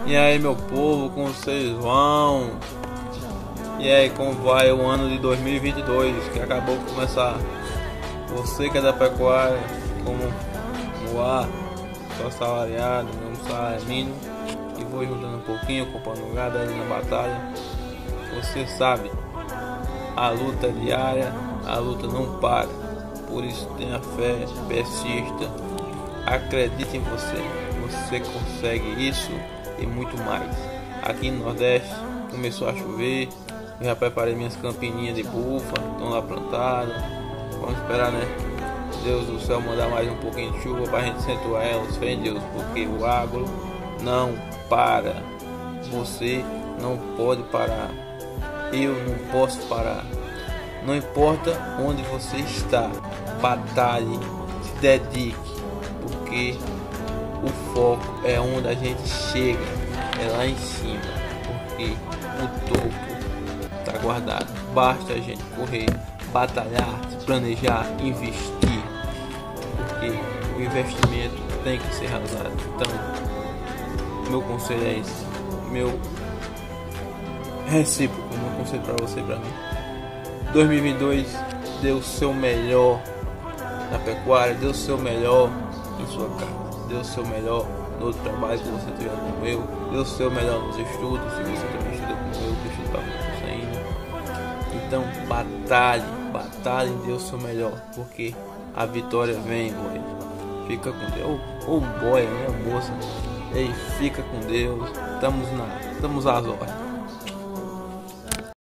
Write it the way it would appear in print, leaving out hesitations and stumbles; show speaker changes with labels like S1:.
S1: E aí, meu povo, como vocês vão? E aí, como vai o ano de 2022 que acabou de começar? Você que é da pecuária, como o ar, só salariado, meu salário é mínimo, e vou juntando um pouquinho, comprando gado ali na batalha. Você sabe, a luta é diária, a luta não para. Por isso tenha fé, persista, acredite em você. Você consegue isso e muito mais. Aqui no Nordeste começou a chover, eu já preparei minhas campinhas de bufa, estão lá plantadas. Vamos esperar, né? Deus do céu mandar mais um pouquinho de chuva para a gente acentuar elas, fé em Deus, porque o agro não para. Você não pode parar. Eu não posso parar. Não importa onde você está, batalhe, se dedique, porque o foco é onde a gente chega, é lá em cima, porque o topo está guardado. Basta a gente correr, batalhar, se planejar, investir, porque o investimento tem que ser realizado. Então, meu conselho é esse, meu recíproco, meu conselho para você e para mim. 2022, dê o seu melhor na pecuária, dê o seu melhor em sua casa, dê o seu melhor no trabalho que você tiver como eu, dê o seu melhor nos estudos, se você também estuda como eu, que estudo para você ainda. Então batalhe, dê o seu melhor, porque a vitória vem, boy. Fica com Deus, ou boy, né, moça, ei, fica com Deus, estamos às ordens.